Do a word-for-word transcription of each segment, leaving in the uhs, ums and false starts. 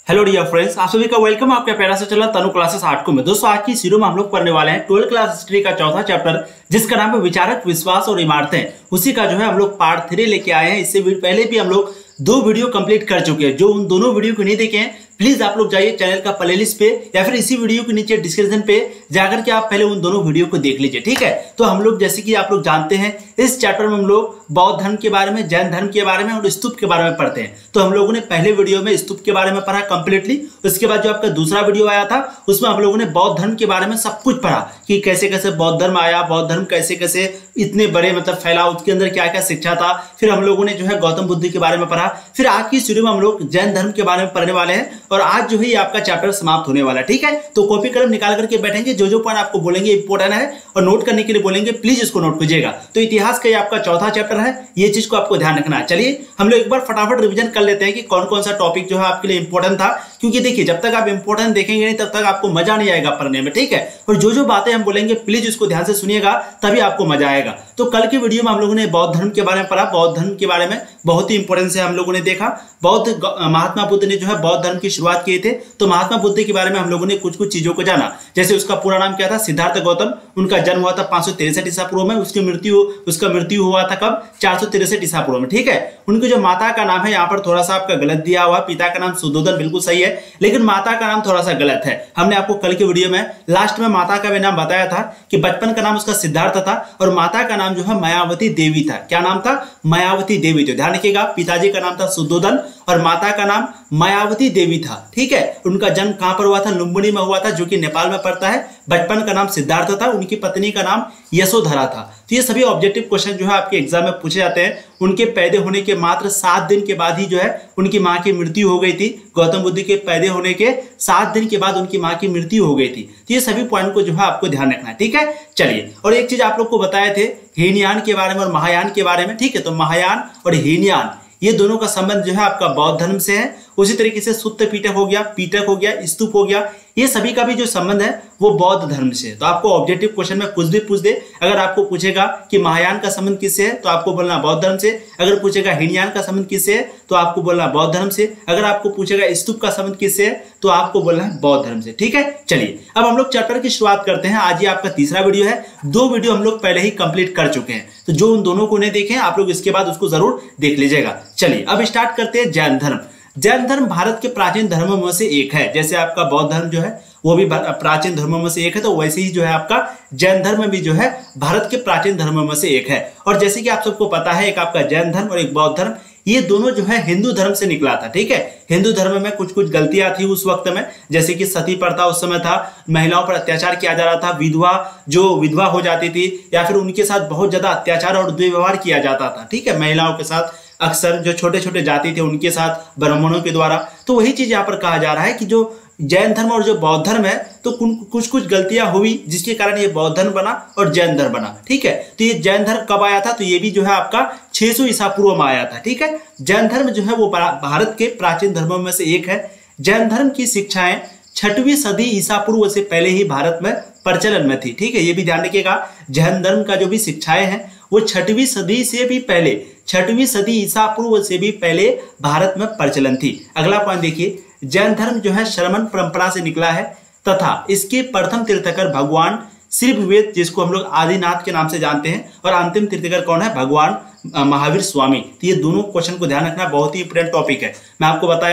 Hello dear friends, आप सभी का वेलकम। आपका प्यारा सा चला तनु क्लासेस आठ को में। दोस्तों, आज की सीरीज में हम लोग पढ़ने वाले हैं ट्वेल्थ क्लास हिस्ट्री का चौथा चैप्टर, जिसका नाम है विचारक, विश्वास और इमारतें। उसी का जो है हम लोग पार्ट थ्री लेके आए हैं। इससे पहले भी हम लोग दो वीडियो कंप्लीट कर चुके हैं। जो उन दोनों वीडियो को नहीं देखे हैं, प्लीज आप लोग जाइए चैनल का प्लेलिस्ट पे या फिर इसी वीडियो के नीचे डिस्क्रिप्शन पे जाकर के आप पहले उन दोनों वीडियो को देख लीजिए, ठीक है। तो हम लोग जैसे कि आप लोग जानते हैं, इस चैप्टर में हम लोग बौद्ध धर्म के बारे में, जैन धर्म के बारे में और स्तूप के बारे में पढ़ते हैं। तो हम लोगों ने पहले वीडियो में स्तूप के बारे में पढ़ा कंप्लीटली। उसके बाद जो आपका दूसरा वीडियो आया था, उसमें हम लोगों ने बौद्ध धर्म के बारे में सब कुछ पढ़ा कि कैसे कैसे बौद्ध धर्म आया, बौद्ध धर्म कैसे कैसे इतने बड़े मतलब फैला, उसके अंदर क्या क्या शिक्षा था। फिर हम लोगों ने जो है गौतम बुद्ध के बारे में पढ़ा। फिर आज की वीडियो में हम लोग जैन धर्म के बारे में पढ़ने वाले हैं और आज जो है आपका चैप्टर समाप्त होने वाला है, ठीक है। तो कॉपी कलम निकाल करके बैठेंगे, जो जो पॉइंट आपको बोलेंगे इंपॉर्टेंट है और नोट करने के लिए बोलेंगे, प्लीज इसको नोट कीजिएगा। तो इतिहास का ये आपका चौथा चैप्टर है, ये चीज को आपको ध्यान रखना है। चलिए हम लोग एक बार फटाफट रिवीजन कर लेते हैं कि कौन कौन सा टॉपिक जो है आपके लिए इंपॉर्टेंट था, क्योंकि देखिए जब तक आप इंपॉर्टेंट देखेंगे नहीं तब तक आपको मजा नहीं आएगा पढ़ने में, ठीक है। और जो जो बातें हम बोलेंगे प्लीज उसको ध्यान से सुनिएगा, तभी आपको मजा आएगा। तो कल की वीडियो में हम लोगों ने बौद्ध धर्म के बारे में पढ़ा। बौद्ध धर्म के बारे में बहुत ही इंपॉर्टेंस है हम लोगों ने देखा। बौद्ध महात्मा बुद्ध ने जो है बौद्ध धर्म की शुरुआत किए थे। तो महात्मा बुद्ध के बारे में हम लोगों ने कुछ कुछ चीजों को जाना, जैसे उसका पूरा नाम क्या था, सिद्धार्थ गौतम। उनका जन्म हुआ था पांच सौ तिरसठ ईसा पूर्व में। उसकी मृत्यु उसका मृत्यु हुआ था कब, चार सौ तिरसठ ईसा पूर्व में, ठीक है। उनकी जो माता का नाम है यहाँ पर थोड़ा सा आपका गलत दिया हुआ, पिता का नाम सुद्धोधन बिल्कुल सही है, लेकिन माता का नाम थोड़ा सा गलत है। हमने आपको कल के वीडियो में लास्ट में माता का भी नाम बताया था कि बचपन का नाम उसका सिद्धार्थ था और माता का नाम जो है मायावती देवी था। क्या नाम था? मायावती देवी। तो ध्यान रखिएगा, पिताजी का नाम था सुद्धोधन और माता का नाम मायावती देवी था, ठीक है। उनका जन्म कहां पर हुआ था? लुम्बिनी में हुआ था, जो कि नेपाल में पड़ता है। बचपन का नाम सिद्धार्थ था, उनकी पत्नी का नाम यशोधरा था। तो ये सभी ऑब्जेक्टिव क्वेश्चन जो है आपके एग्जाम में पूछे जाते हैं। उनके पैदा होने के मात्र सात दिन के बाद ही जो है उनकी मां की मृत्यु हो गई थी। गौतम बुद्ध के पैदा होने के सात दिन के बाद उनकी मां की मृत्यु हो गई थी। तो ये सभी पॉइंट को जो है आपको ध्यान रखना है, ठीक है। चलिए, और एक चीज आप लोग को बताए थे हीनयान के बारे में और महायान के बारे में, ठीक है। तो महायान और हीनयान ये दोनों का संबंध जो है आपका बौद्ध धर्म से है। उसी तरीके से सुत्त पीटक हो गया, पीटक हो गया, स्तूप हो गया, ये सभी का भी जो संबंध है वो बौद्ध धर्म से है। तो आपको ऑब्जेक्टिव क्वेश्चन में कुछ भी पूछ दे, अगर आपको पूछेगा कि महायान का संबंध किससे है तो आपको बोलना बौद्ध धर्म से। अगर पूछेगा हीनयान का संबंध किससे है तो आपको बोलना बौद्ध धर्म से। अगर आपको पूछेगा स्तूप का संबंध किससे है तो आपको बोलना है बौद्ध धर्म से, ठीक है। चलिए अब हम लोग चैप्टर की शुरुआत करते हैं। आज ये आपका तीसरा वीडियो है। दो वीडियो हम लोग पहले ही कंप्लीट कर चुके हैं, तो जो उन दोनों को नहीं देखे आप लोग इसके बाद उसको जरूर देख लीजिएगा। चलिए अब स्टार्ट करते हैं जैन धर्म। जैन धर्म भारत के प्राचीन धर्मों में से एक है। जैसे आपका बौद्ध धर्म जो है वो भी प्राचीन धर्मों में से एक है, तो वैसे ही जो है आपका जैन धर्म भी जो है भारत के प्राचीन धर्मों में से एक है। और जैसे कि आप सबको पता है, एक आपका जैन धर्म और एक बौद्ध धर्म, ये दोनों जो है हिंदू धर्म से निकला था, ठीक है। हिंदू धर्म में कुछ कुछ गलतियां थी उस वक्त में, जैसे कि सती प्रथा उस समय था, महिलाओं पर अत्याचार किया जा रहा था, विधवा जो विधवा हो जाती थी या फिर उनके साथ बहुत ज्यादा अत्याचार और दुर्व्यवहार किया जाता था, ठीक है। महिलाओं के साथ अक्सर जो छोटे छोटे जाति थे उनके साथ ब्राह्मणों के द्वारा। तो वही चीज यहाँ पर कहा जा रहा है कि जो जैन धर्म और जो बौद्ध धर्म है तो कुछ कुछ गलतियां हुई, जिसके कारण ये बौद्ध धर्म बना और जैन धर्म बना, ठीक है। तो ये जैन धर्म कब आया था? तो ये भी जो है आपका छह सौ ईसा पूर्व में आया था, ठीक है। जैन धर्म जो है वो भारत के प्राचीन धर्मों में से एक है। जैन धर्म की शिक्षाएं छठवीं सदी ईसा पूर्व से पहले ही भारत में प्रचलन में थी, ठीक है। ये भी ध्यान रखिएगा, जैन धर्म का जो भी शिक्षाएं हैं वो छठवीं सदी से भी पहले, छठवीं सदी ईसा पूर्व से भी पहले भारत में प्रचलन थी। अगला पॉइंट देखिए, जैन धर्म जो है श्रमण परंपरा से निकला है तथा इसके प्रथम तीर्थकर भगवान श्री विवेक, जिसको हम लोग आदिनाथ के नाम से जानते हैं, और अंतिम तीर्थकर कौन है? भगवान महावीर स्वामी। तो ये दोनों क्वेश्चन को ध्यान रखना, बहुत ही इंपोर्टेंट टॉपिक है। मैं आपको बताया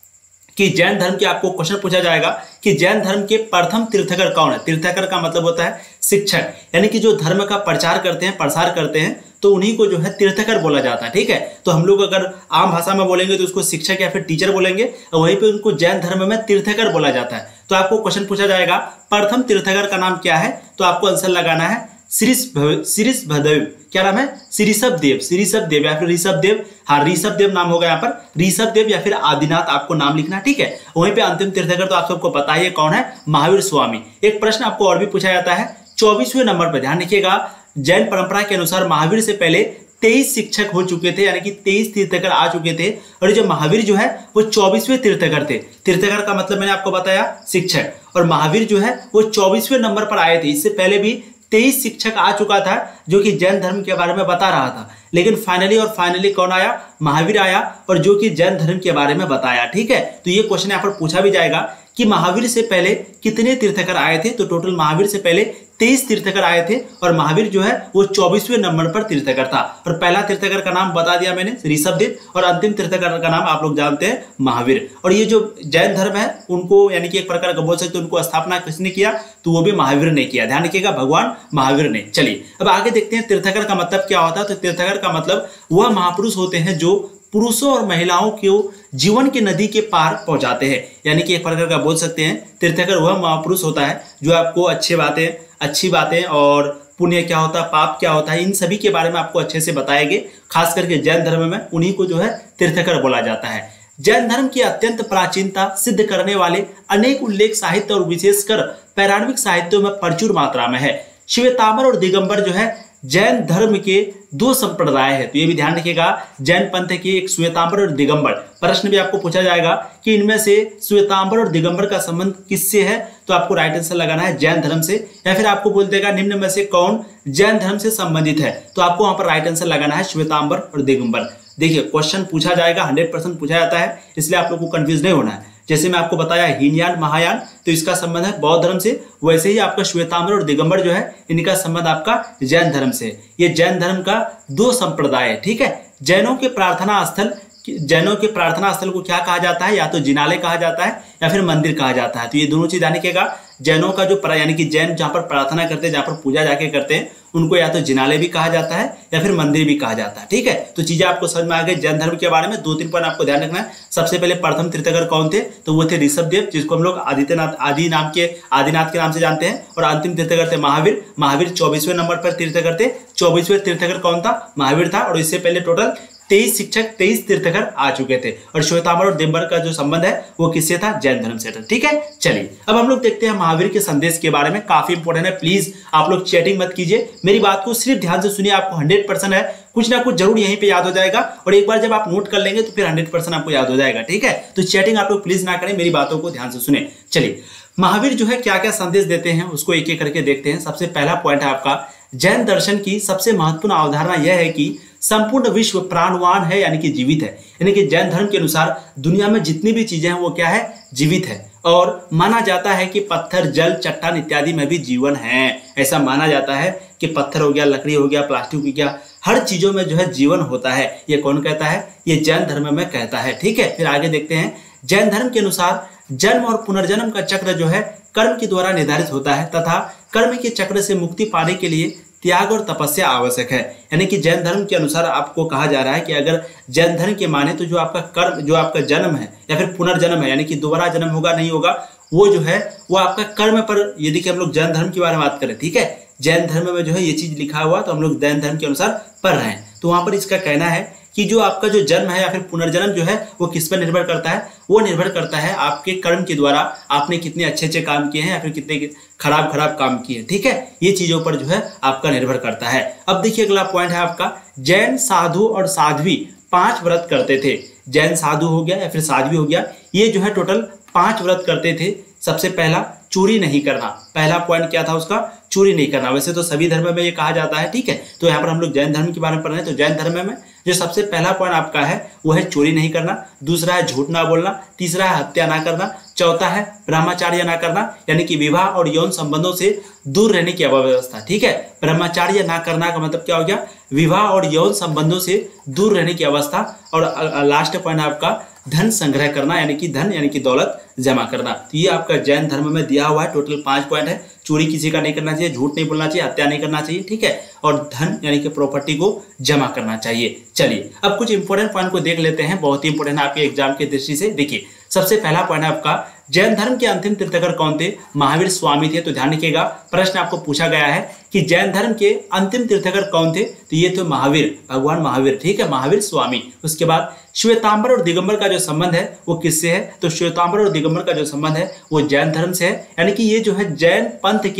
कि जैन धर्म के आपको क्वेश्चन पूछा जाएगा कि जैन धर्म के प्रथम तीर्थकर कौन है। तीर्थकर का मतलब होता है शिक्षक, यानी कि जो धर्म का प्रचार करते हैं, प्रसार करते हैं, तो उन्हीं को जो है तीर्थकर बोला जाता है, ठीक है। तो हम लोग अगर आम भाषा में बोलेंगे तो उसको शिक्षक या फिर टीचर बोलेंगे, और वहीं पे उनको जैन धर्म में तीर्थकर बोला जाता है। तो आपको क्वेश्चन पूछा जाएगा प्रथम तीर्थकर का नाम क्या है, तो आपको आंसर लगाना है ऋषभदेव। क्या नाम है? ऋषभ देव, ऋषभ देव या फिर ऋषभ देव। हाँ, ऋषभ देव नाम होगा यहाँ पर, ऋषभ देव या फिर आदिनाथ आपको नाम लिखना, ठीक है। वहीं पे अंतिम तीर्थकर तो आप सबको पता ही है कौन है, महावीर स्वामी। एक प्रश्न आपको और भी पूछा जाता है चौबीसवें नंबर पर, ध्यान रखिएगा। जैन परंपरा के अनुसार महावीर से पहले तेईस शिक्षक हो चुके थे, यानी कि तेईस तीर्थकर आ चुके थे, और जो महावीर जो है वो चौबीसवें तीर्थकर थे। तीर्थकर का मतलब मैंने आपको बताया शिक्षक, और महावीर जो है वो चौबीसवें नंबर पर आए थे। इससे पहले भी तेईस शिक्षक आ चुका था जो कि जैन धर्म के बारे में बता रहा था, लेकिन फाइनली और फाइनली कौन आया, महावीर आया, और जो कि जैन धर्म के बारे में बताया। ठीक है, तो ये क्वेश्चन यहाँ पर पूछा भी जाएगा कि महावीर से पहले कितने तीर्थकर आए थे, तो टोटल महावीर से पहले तेईस तीर्थकर आए थे और महावीर जो है वो चौबीसवें नंबर पर तीर्थकर था। और पहला तीर्थकर का नाम बता दिया मैंने, ऋषभदेव, और अंतिम तीर्थकर का नाम आप लोग जानते हैं, महावीर। और ये जो जैन धर्म है उनको यानी कि एक प्रकार का बोल सकते हैं उनको स्थापना किसने किया, तो वो भी महावीर ने किया। ध्यान रखिएगा, भगवान महावीर ने। चलिए अब आगे देखते हैं तीर्थकर का मतलब क्या होता है। तो तीर्थकर का मतलब वह महापुरुष होते हैं जो पुरुषों और महिलाओं को जीवन की नदी के पार पहुंचाते हैं। यानी कि एक प्रकार का बोल सकते हैं तीर्थकर वह महापुरुष होता है जो आपको अच्छी बातें अच्छी बातें और पुण्य क्या होता है, पाप क्या होता है, इन सभी के बारे में आपको अच्छे से बताएंगे। खास करके जैन धर्म में उन्हीं को जो है तीर्थकर बोला जाता है। जैन धर्म की अत्यंत प्राचीनता सिद्ध करने वाले अनेक उल्लेख साहित्य और विशेषकर पौराणिक साहित्यों में प्रचुर मात्रा में है। श्वेतांबर और दिगंबर जो है जैन धर्म के दो संप्रदाय है। तो ये भी ध्यान रखिएगा, जैन पंथ के एक श्वेतांबर और दिगंबर। प्रश्न भी आपको पूछा जाएगा कि इनमें से श्वेतांबर और दिगंबर का संबंध किससे है, तो आपको राइट आंसर लगाना है जैन धर्म से। या फिर आपको बोल देगा निम्न में से कौन जैन धर्म से संबंधित है, तो आपको वहां पर राइट आंसर लगाना है श्वेतांबर और दिगंबर। देखिए क्वेश्चन पूछा जाएगा, हंड्रेड परसेंट पूछा जाता है, इसलिए आप लोग को कंफ्यूज नहीं होना है। जैसे मैं आपको बताया हीनयान महायान, तो इसका संबंध है बौद्ध धर्म से, वैसे ही आपका श्वेतांबर और दिगंबर जो है इनका संबंध आपका जैन धर्म से। ये जैन धर्म का दो संप्रदाय है। ठीक है, जैनों के प्रार्थना स्थल जैनों के प्रार्थना स्थल को क्या कहा जाता है, या तो जिनालय कहा जाता है या फिर मंदिर कहा जाता है। तो ये दोनों चीज ध्यान रखिएगा, जैनों का जो यानी कि जैन जहाँ पर प्रार्थना करते हैं, जहाँ पर पूजा जाके करते हैं, उनको या तो जिनालय भी कहा जाता है या फिर मंदिर भी कहा जाता है। ठीक है, तो चीजें आपको समझ में आ गई जैन धर्म के बारे में। दो तीन पॉइंट आपको ध्यान रखना है। सबसे पहले प्रथम तीर्थकर कौन थे, तो वो थे ऋषभदेव, जिसको हम लोग आदित्यनाथ आदि नाम के आदिनाथ के नाम से जानते हैं। और अंतिम तीर्थकर थे महावीर। महावीर चौबीसवें नंबर पर तीर्थकर थे। चौबीसवें तीर्थकर कौन था, महावीर था। और इससे पहले टोटल तेईस शिक्षक तेईस तीर्थकर आ चुके थे। और श्वेतांबर और दिगंबर का जो संबंध है वो किससे था, जैन धर्म से था। ठीक है, चलिए अब हम लोग देखते हैं महावीर के संदेश के बारे में। काफी इंपॉर्टेंट है, प्लीज आप लोग चैटिंग मत कीजिए, मेरी बात को सिर्फ ध्यान से सुनिए। आपको हंड्रेड परसेंट है कुछ ना कुछ जरूर यहीं पे याद हो जाएगा, और एक बार जब आप नोट कर लेंगे तो फिर हंड्रेड परसेंट आपको याद हो जाएगा। ठीक है, तो चैटिंग आप लोग प्लीज ना करें, मेरी बातों को ध्यान से सुने। चलिए महावीर जो है क्या क्या संदेश देते हैं उसको एक एक करके देखते हैं। सबसे पहला पॉइंट है आपका, जैन दर्शन की सबसे महत्वपूर्ण अवधारणा यह है कि संपूर्ण विश्व प्राणवान है, यानी कि जीवित है। यानी कि जैन धर्म के अनुसार दुनिया में जितनी भी चीजें हैं वो क्या है, जीवित है। और माना जाता है कि पत्थर, जल, चट्टान इत्यादि में भी जीवन है। ऐसा माना जाता है कि पत्थर हो गया, लकड़ी हो गया, प्लास्टिक हो गया, हर चीजों में जो है जीवन होता है। ये कौन कहता है, ये जैन धर्म में कहता है। ठीक है, फिर आगे देखते हैं। जैन धर्म के अनुसार जन्म और पुनर्जन्म का चक्र जो है कर्म के द्वारा निर्धारित होता है, तथा कर्म के चक्र से मुक्ति पाने के लिए त्याग और तपस्या आवश्यक है। यानी कि जैन धर्म के अनुसार आपको कहा जा रहा है कि अगर जैन धर्म के माने तो जो आपका कर्म, जो आपका जन्म है या फिर पुनर्जन्म है, यानी कि दोबारा जन्म होगा नहीं होगा, वो जो है वो आपका कर्म पर, यदि कि हम लोग जैन धर्म के बारे में बात करें, ठीक है, जैन धर्म में जो है ये चीज लिखा हुआ, तो हम लोग जैन धर्म के अनुसार पढ़ रहे हैं। तो वहां पर इसका कहना है कि जो आपका जो जन्म है या फिर पुनर्जन्म जो है वो किस पर निर्भर करता है, वो निर्भर करता है आपके कर्म के द्वारा आपने कितने अच्छे अच्छे काम किए हैं या फिर कितने खराब खराब काम किए। ठीक है, ये चीजों पर जो है आपका निर्भर करता है। अब देखिए अगला पॉइंट है आपका, जैन साधु और साध्वी पांच व्रत करते थे। जैन साधु हो गया या फिर साध्वी हो गया, ये जो है टोटल पांच व्रत करते थे। सबसे पहला चोरी नहीं करना, पहला पॉइंट क्या था उसका, चोरी नहीं करना। वैसे तो सभी धर्म में ये कहा जाता है, ठीक है, तो यहाँ पर हम लोग जैन धर्म के बारे में पढ़ रहे हैं। तो जैन धर्म में जो सबसे पहला पॉइंट आपका है वो है चोरी नहीं करना, दूसरा है झूठ ना बोलना, तीसरा है हत्या ना करना, चौथा है ब्रह्मचार्य ना करना, यानी कि विवाह और यौन संबंधों से दूर रहने की अव्यवस्था। ठीक है, ब्रह्मचार्य ना करना का मतलब क्या हो गया, विवाह और यौन संबंधों से दूर रहने की अवस्था। और लास्ट पॉइंट आपका धन संग्रह करना, यानी कि धन यानी कि दौलत जमा करना। तो ये आपका जैन धर्म में दिया हुआ है, टोटल पांच पॉइंट है। चोरी किसी का नहीं करना चाहिए, झूठ नहीं बोलना चाहिए, हत्या नहीं करना चाहिए, ठीक है, और धन यानी कि प्रॉपर्टी को जमा करना चाहिए। चलिए अब कुछ इंपॉर्टेंट पॉइंट को देख लेते हैं, बहुत ही इंपॉर्टेंट है आपके एग्जाम की दृष्टि से। देखिए सबसे पहला पॉइंट है आपका, जैन धर्म के अंतिम तीर्थकर कौन थे, महावीर स्वामी थे। तो ध्यान रखिएगा, प्रश्न आपको पूछा गया है कि जैन धर्म के अंतिम तीर्थकर कौन थे, तो ये थे महावीर, भगवान महावीर। ठीक है, महावीर स्वामी। उसके बाद श्वेतांबर और दिगंबर का जो संबंध है वो किससे है, तो श्वेतांबर और दिगंबर का जो संबंध है वो जैन धर्म से है। यानी कि ये जो है जैन पंथ के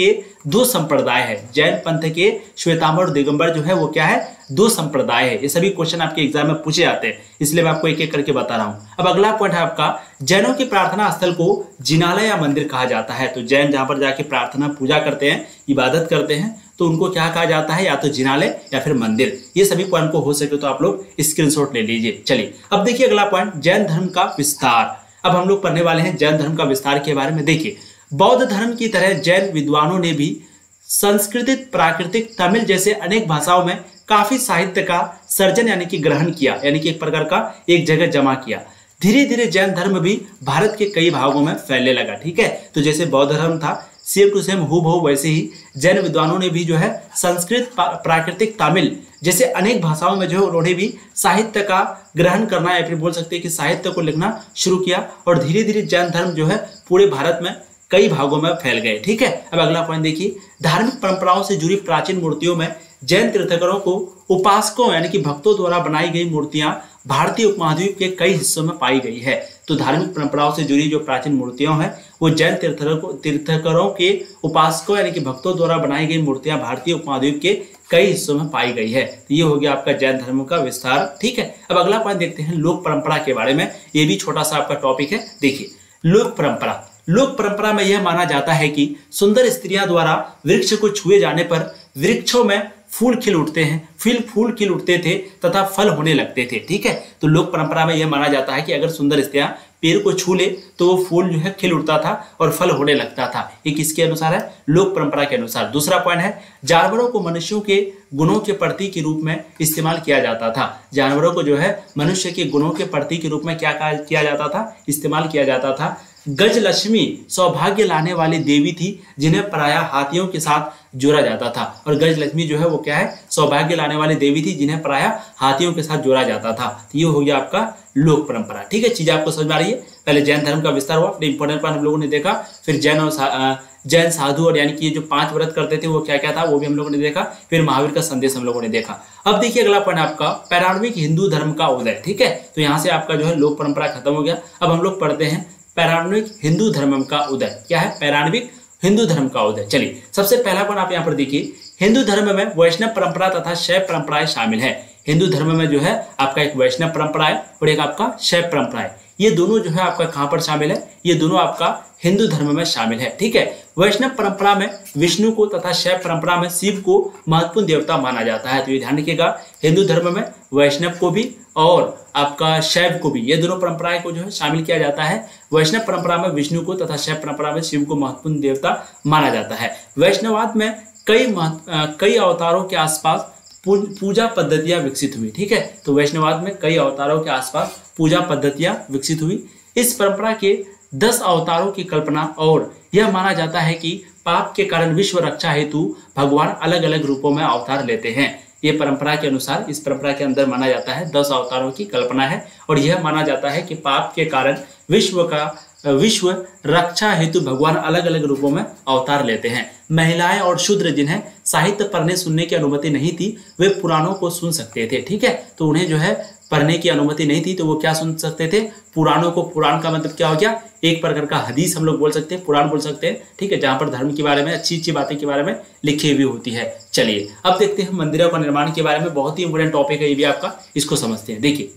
दो संप्रदाय है। जैन पंथ के श्वेतांबर और दिगंबर जो है वो क्या है, दो संप्रदाय है। ये सभी क्वेश्चन आपके एग्जाम में पूछे जाते हैं, इसलिए मैं आपको एक एक करके बता रहा हूँ। अब अगला पॉइंट है आपका, जैनों की प्रार्थना स्थल को जिनालय या मंदिर कहा जाता है। तो जैन जहां पर जाके प्रार्थना पूजा करते हैं, इबादत करते हैं, तो उनको क्या कहा जाता है, या तो जिनालय या फिर मंदिर। ये सभी पॉइंट को हो सके तो आप लोग स्क्रीनशॉट ले लीजिए। चलिए अब देखिए अगला पॉइंट, जैन धर्म का विस्तार। अब हम लोग पढ़ने वाले हैं जैन धर्म का विस्तार के बारे में। देखिए, बौद्ध धर्म की तरह जैन विद्वानों ने भी संस्कृत, प्राकृतिक, तमिल जैसे अनेक भाषाओं में काफी साहित्य का सर्जन यानी कि ग्रहण किया, यानी कि एक प्रकार का एक जगह जमा किया। धीरे धीरे जैन धर्म भी भारत के कई भागों में फैलने लगा। ठीक है, तो जैसे बौद्ध धर्म था सेम टू सेम हूबहू, वैसे ही जैन विद्वानों ने भी जो है संस्कृत, प्राकृतिक, तमिल जैसे अनेक भाषाओं में जो है उन्होंने भी साहित्य का ग्रहण करना या फिर बोल सकते हैं कि साहित्य को लिखना शुरू किया, और धीरे धीरे जैन धर्म जो है पूरे भारत में कई भागों में फैल गए। ठीक है, अब अगला पॉइंट देखिए, धार्मिक परंपराओं से जुड़ी प्राचीन मूर्तियों में जैन तीर्थंकरों को उपासकों यानी कि भक्तों द्वारा बनाई गई मूर्तियां भारतीय उपमहाद्वीप के कई हिस्सों में पाई गई है। तो धार्मिक परंपराओं से जुड़ी जो प्राचीन मूर्तियां हैं वो जैन तीर्थंकरों तीर्थंकरों के उपासकों यानी कि भक्तों द्वारा बनाई गई मूर्तियां भारतीय उपमहाद्वीप के कई हिस्सों में पाई गई है। तो ये हो गया आपका जैन धर्म का विस्तार। ठीक है, अब अगला पॉइंट देखते हैं लोक परंपरा के बारे में। ये भी छोटा सा आपका टॉपिक है। देखिए, लोक परंपरा लोक परंपरा में यह माना जाता है कि सुंदर स्त्रियां द्वारा वृक्ष को छुए जाने पर वृक्षों में फूल खिल उठते हैं, फिर फूल खिल उठते थे तथा फल होने लगते थे। ठीक है, तो लोक परंपरा में यह माना जाता है कि अगर सुंदर स्त्रियां पेड़ को छू ले तो वो फूल जो है खिल उठता था और फल होने लगता था। ये किसके अनुसार है, लोक परंपरा के अनुसार। दूसरा पॉइंट है, जानवरों को मनुष्यों के गुणों के प्रतीक के रूप में इस्तेमाल किया जाता था। जानवरों को जो है मनुष्य के गुणों के प्रतीक के रूप में क्या किया जाता था, इस्तेमाल किया जाता था। गजलक्ष्मी सौभाग्य लाने वाली देवी थी जिन्हें प्रायः हाथियों के साथ जोड़ा जाता था, और गजलक्ष्मी जो है वो क्या है, सौभाग्य लाने वाली देवी थी जिन्हें प्रायः हाथियों के साथ जोड़ा जाता था। तो ये हो गया आपका लोक परंपरा। ठीक है, चीजें आपको समझ में आ रही है। पहले जैन धर्म का विस्तार हुआ, इंपोर्टेंट पॉइंट हम लोगों ने देखा, फिर जैन और जैन साधु और यानी कि जो पांच व्रत करते थे वो क्या क्या था वो भी हम लोगों ने देखा, फिर महावीर का संदेश हम लोगों ने देखा। अब देखिए अगला पॉइंट आपका पौराणिक हिंदू धर्म का उदय। ठीक है, तो यहाँ से आपका जो है लोक परंपरा खत्म हो गया। अब हम लोग पढ़ते हैं पौराणिक हिंदू धर्म का उदय। क्या है, पौराणिक हिंदू धर्म का उदय। चलिए सबसे पहला पॉइंट आप यहाँ पर देखिए, हिंदू धर्म में वैष्णव परंपरा तथा शैव परंपराएं शामिल है। हिंदू धर्म में जो है आपका एक वैष्णव परंपरा है और एक आपका शैव परंपरा है। ये दोनों जो है आपका कहाँ पर शामिल है, ये दोनों आपका हिंदू धर्म में शामिल है। ठीक है, वैष्णव परंपरा में विष्णु को तथा शैव परंपरा में शिव को महत्वपूर्ण देवता माना जाता है। तो ये ध्यान रखिएगा, हिंदू धर्म में वैष्णव को भी और आपका शैव को भी, ये दोनों परंपराएं को जो है शामिल किया जाता है। वैष्णव परंपरा में विष्णु को तथा शैव परंपरा में शिव को महत्वपूर्ण देवता माना जाता है। वैष्णववाद में कई कई अवतारों के आसपास पूजा पद्धतियां विकसित हुई। ठीक है, तो वैष्णववाद में कई अवतारों के आसपास पूजा पद्धतियां विकसित हुई। इस परंपरा के दस अवतारों की कल्पना और यह माना जाता है कि पाप के कारण विश्व रक्षा हेतु भगवान अलग अलग रूपों में अवतार लेते हैं। ये परंपरा के अनुसार इस परंपरा के अंदर माना जाता है दस अवतारों की कल्पना है, और यह माना जाता है कि पाप के कारण विश्व का विश्व रक्षा हेतु भगवान अलग अलग रूपों में अवतार लेते हैं। महिलाएं और शूद्र जिन्हें साहित्य पढ़ने सुनने की अनुमति नहीं थी वे पुराणों को सुन सकते थे। ठीक है, तो उन्हें जो है पढ़ने की अनुमति नहीं थी तो वो क्या सुन सकते थे, पुराणों को। पुराण का मतलब क्या हो गया, एक प्रकार का हदीस हम लोग बोल सकते हैं, पुराण बोल सकते हैं। ठीक है, जहां पर धर्म के बारे में अच्छी अच्छी बातें के बारे में लिखी हुई होती है। चलिए अब देखते हैं मंदिरों का निर्माण के बारे में, बहुत ही इंपोर्टेंट टॉपिक है ये भी आपका, इसको समझते हैं। देखिए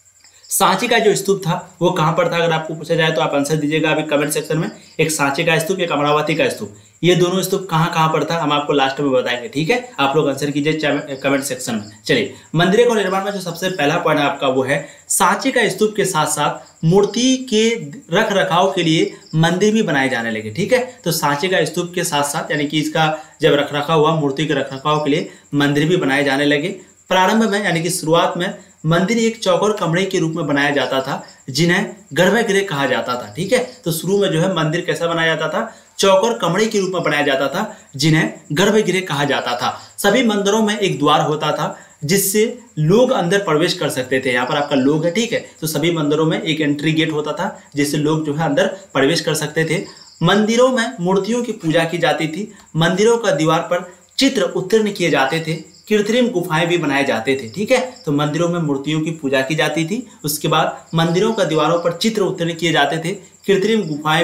सांची का जो स्तूप था वो कहां पर था, अगर आपको पूछा जाए तो आप आंसर दीजिएगा अभी कमेंट सेक्शन में। एक सांची का स्तूप, एक अमरावती का स्तूप, ये दोनों स्तूप कहां कहां पर था हम आपको लास्ट में बताएंगे। ठीक है, आप लोग आंसर कीजिए कमेंट सेक्शन में। चलिए मंदिरों का निर्माण में जो सबसे पहला पॉइंट आपका वो है, सांची का स्तूप के साथ साथ मूर्ति के रख रखाव के लिए मंदिर भी बनाए जाने लगे। ठीक है, तो सांची का स्तूप के साथ साथ यानी कि इसका जब रख रखाव हुआ, मूर्ति के रख रखाव के लिए मंदिर भी बनाए जाने लगे। प्रारंभ में यानी कि शुरुआत में मंदिर एक चौकोर कमरे के रूप में बनाया जाता था जिन्हें गर्भगृह कहा जाता था। ठीक है, तो शुरू में जो है मंदिर कैसा बनाया जाता था, चौकोर कमरे के रूप में बनाया जाता था जिन्हें गर्भगृह कहा जाता था। सभी मंदिरों में एक द्वार होता था जिससे लोग अंदर प्रवेश कर सकते थे। यहाँ पर आपका लोग है। ठीक है, तो सभी मंदिरों में एक एंट्री गेट होता था जिससे लोग जो है अंदर प्रवेश कर सकते थे। मंदिरों में मूर्तियों की पूजा की जाती थी। मंदिरों का दीवार पर चित्र उत्तीर्ण किए जाते थे। कृत्रिम गुफाएं भी बनाए जाते थे। ठीक है, तो मंदिरों में मूर्तियों की पूजा की जाती थी। उसके बाद मंदिरों का दीवारों पर चित्र उत्तीर्ण किए जाते थे। कृत्रिम गुफाएं भी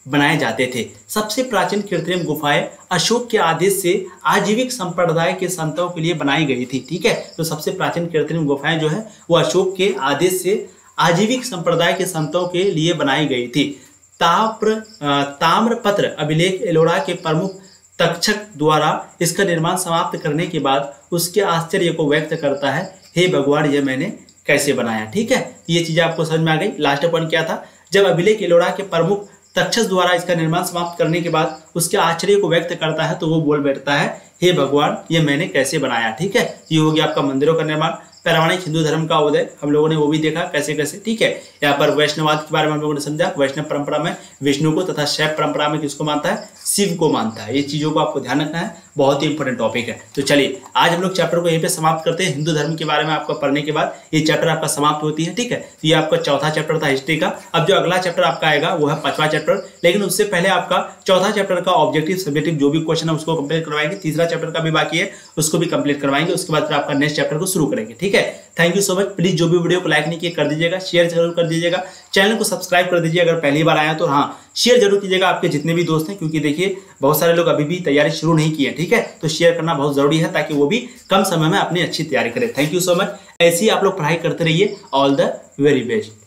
बनाए जाते थे। सबसे प्राचीन कृत्रिम गुफाएं अशोक के आदेश से आजीविक संप्रदाय के संतों के लिए बनाई गई थी। ठीक है, तो सबसे प्राचीन कृत्रिम गुफाएं जो है वो अशोक के आदेश से आजीविक संप्रदाय के संतों के लिए बनाई गई थी। ताम्र ताम्रपत्र अभिलेख एलोरा के प्रमुख तक्षक द्वारा इसका निर्माण समाप्त करने के बाद उसके आश्चर्य को व्यक्त करता है, हे भगवान ये मैंने कैसे बनाया। ठीक है, ये चीजें आपको समझ में आ गई। लास्ट पॉइंट क्या था, जब अभिलेख एलोरा के प्रमुख तक्षक द्वारा इसका निर्माण समाप्त करने के बाद उसके आश्चर्य को व्यक्त करता है तो वो बोल बैठता है, हे भगवान ये मैंने कैसे बनाया। ठीक है, ये हो गया आपका मंदिरों का निर्माण। पौराणिक हिंदू धर्म का उदय हम लोगों ने वो भी देखा कैसे कैसे। ठीक है, यहाँ पर वैष्णववाद के बारे में हम लोगों ने समझा, वैष्णव परंपरा में विष्णु को तथा शैव परंपरा में किसको मानता है, शिव को मानता है। ये चीजों को आपको ध्यान रखना है, बहुत ही इंपॉर्टेंट टॉपिक है। तो चलिए आज हम लोग चैप्टर को यहीं पे समाप्त करते हैं। हिंदू धर्म के बारे में आपको पढ़ने के बाद ये चैप्टर आपका समाप्त होती है। ठीक है, तो ये आपका चौथा चैप्टर था हिस्ट्री का। अब जो अगला चैप्टर आपका आएगा वो है पांचवा चैप्टर, लेकिन उससे पहले आपका चौथा चैप्टर का ऑब्जेक्टिव सब्जेक्टिव जो भी क्वेश्चन है उसको कंप्लीट करवाएंगे। तीसरा चैप्टर का भी बाकी है, उसको भी कंप्लीट करवाएंगे। उसके बाद फिर आपका नेक्स्ट चैप्टर को शुरू करेंगे। ठीक है, thank you so much. Please जो भी वीडियो को लाइक नहीं किया कर दीजिएगा, शेयर जरूर कर दीजिएगा, चैनल को सब्सक्राइब कर दीजिए अगर पहली बार आया तो। हाँ, शेयर जरूर कीजिएगा आपके जितने भी दोस्त हैं, क्योंकि देखिए बहुत सारे लोग अभी भी तैयारी शुरू नहीं की है। ठीक है, तो शेयर करना बहुत जरूरी है ताकि वो भी कम समय में अपनी अच्छी तैयारी करें। Thank you so much. ऐसे ही आप लोग पढ़ाई करते रहिए। All the very best.